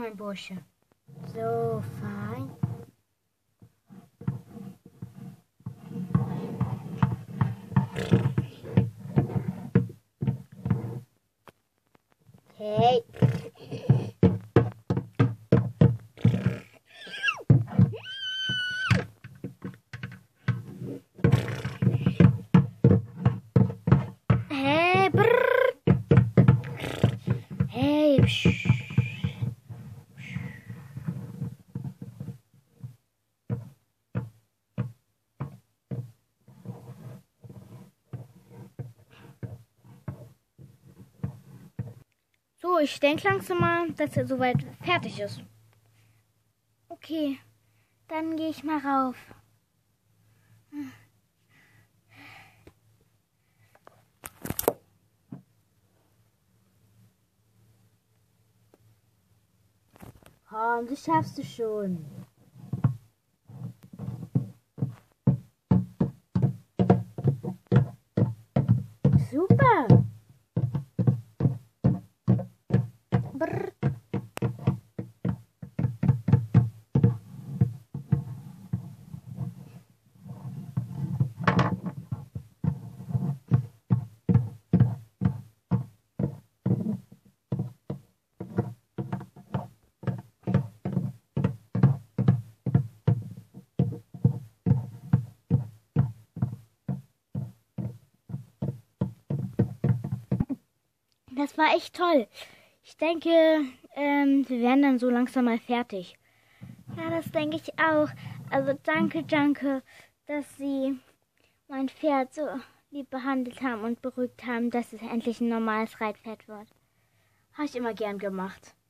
mein Bursche. So, fein. Hey. Hey, brrr. Hey, psch. So, ich denke langsam mal, dass er soweit fertig ist. Okay, dann gehe ich mal rauf. Komm, das schaffst du schon. Super. Brrr. Das war echt toll. Ich denke, wir werden dann so langsam mal fertig. Ja, das denke ich auch. Also danke, dass Sie mein Pferd so lieb behandelt haben und beruhigt haben, dass es endlich ein normales Reitpferd wird. Habe ich immer gern gemacht.